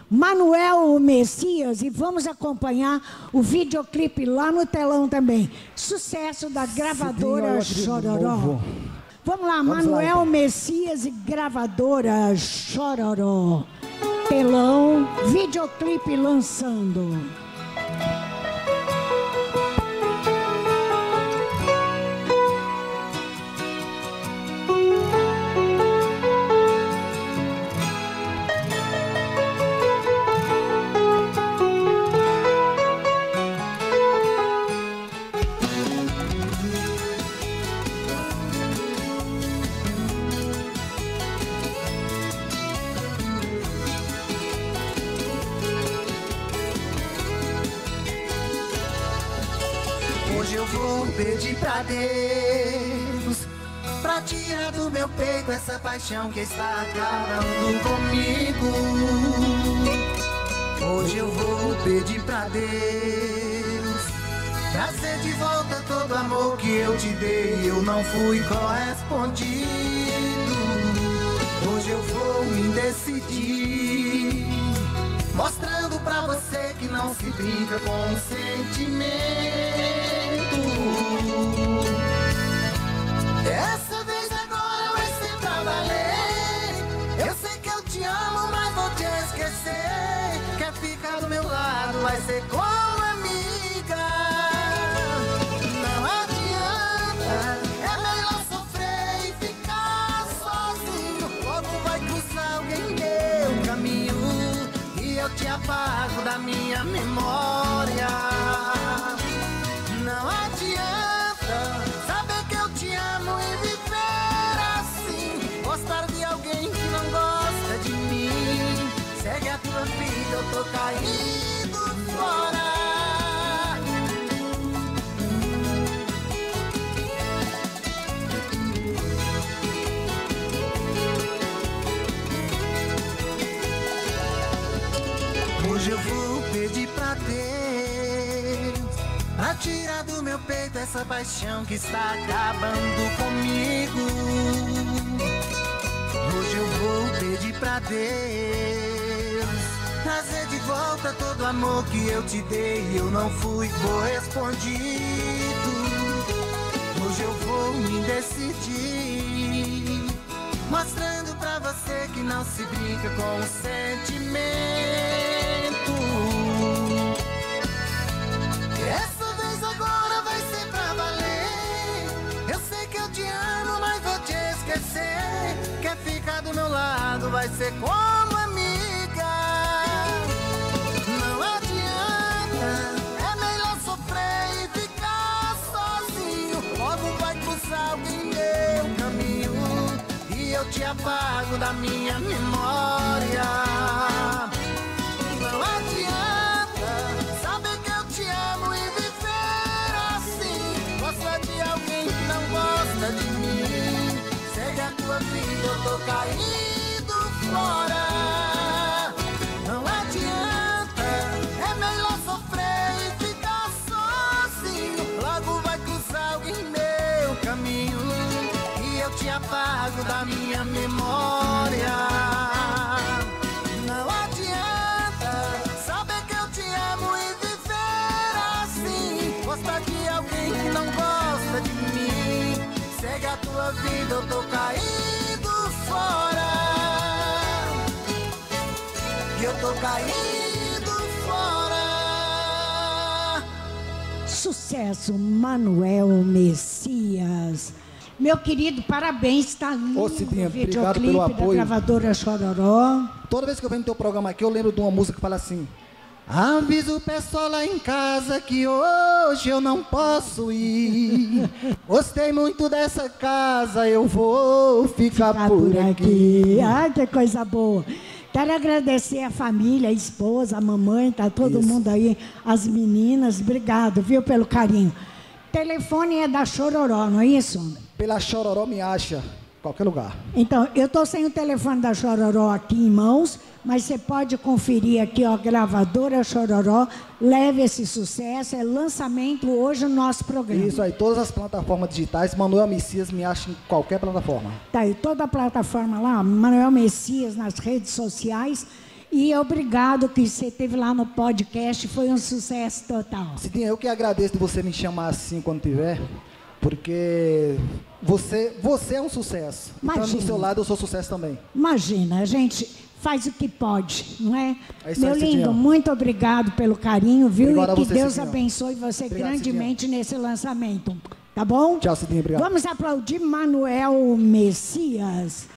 Manuel Messias, e vamos acompanhar o videoclipe lá no telão também. Sucesso da gravadora Chororó. Vamos lá, Manuel Messias e gravadora Chororó. Telão, videoclipe lançando. Hoje eu vou pedir pra Deus pra tirar do meu peito essa paixão que está acabando comigo. Hoje eu vou pedir pra Deus trazer de volta todo o amor que eu te dei, eu não fui correspondido. Hoje eu vou me decidir, mostrando pra você que não se brinca com o sentimento. Dessa vez agora vai ser pra valer. Eu sei que eu te amo, mas vou te esquecer. Quer ficar do meu lado, vai ser como amiga. Não adianta, é melhor sofrer e ficar sozinho. Logo vai cruzar alguém meu caminho e eu te apago da minha memória. Não adianta saber que eu te amo e viver assim, gostar de alguém que não gosta de mim. Segue a tua vida, eu tô caindo fora. Hoje eu vou pedir pra Deus pra tirar do meu peito essa paixão que está acabando comigo. Hoje eu vou pedir pra Deus trazer de volta todo o amor que eu te dei, eu não fui correspondido. Hoje eu vou me decidir, mostrando pra você que não se brinca com o sentimento. Essa vez agora vai ser pra valer. Eu sei que eu te amo, mas vou te esquecer. Quer ficar do meu lado, vai ser como amiga. Não adianta, é melhor sofrer e ficar sozinho. Logo vai cruzar alguém meu caminho e eu te apago da minha memória. Não adianta saber que eu te amo e viver assim, gostar de alguém que não gosta de mim. Segue a tua vida, eu tô caindo fora. Não adianta, é melhor sofrer e ficar sozinho. Logo vai cruzar alguém meu caminho e eu te apago da minha memória. Não adianta saber que eu te amo e viver assim, gostar de alguém que não gosta de mim. Segue a tua vida, eu tô caindo fora. Eu tô caindo fora. Sucesso, Manuel Messias. Meu querido, parabéns, está lindo. Ô, Cidinha, o obrigado videoclipe pelo da apoio. gravadora Chororó. Toda vez que eu venho no teu programa aqui, eu lembro de uma música que fala assim: avisa o pessoal lá em casa que hoje eu não posso ir. Gostei muito dessa casa, eu vou ficar por aqui. Ai, que coisa boa. Quero agradecer a família, a esposa, a mamãe, tá todo mundo aí, as meninas. Obrigado, viu, pelo carinho. Telefone é da Chororó, não é isso? Pela Chororó me acha, qualquer lugar. Então, eu estou sem o telefone da Chororó aqui em mãos, mas você pode conferir aqui, ó, gravadora Chororó, leve esse sucesso, é lançamento hoje no nosso programa. Isso aí, todas as plataformas digitais, Manuel Messias me acha em qualquer plataforma. Tá aí, toda a plataforma lá, Manuel Messias nas redes sociais, E obrigado que você esteve lá no podcast, foi um sucesso total. Cidinha, eu que agradeço de você me chamar assim quando tiver, porque você é um sucesso. Imagina. Então, do seu lado, eu sou sucesso também. Imagina, a gente faz o que pode, não é? É isso Meu aí, lindo, Cidinha. muito obrigado pelo carinho, viu? Obrigado a E que você, Deus Cidinha. abençoe você Obrigado, grandemente nesse lançamento. Tá bom? Tchau, Cidinha, obrigado. Vamos aplaudir Manuel Messias.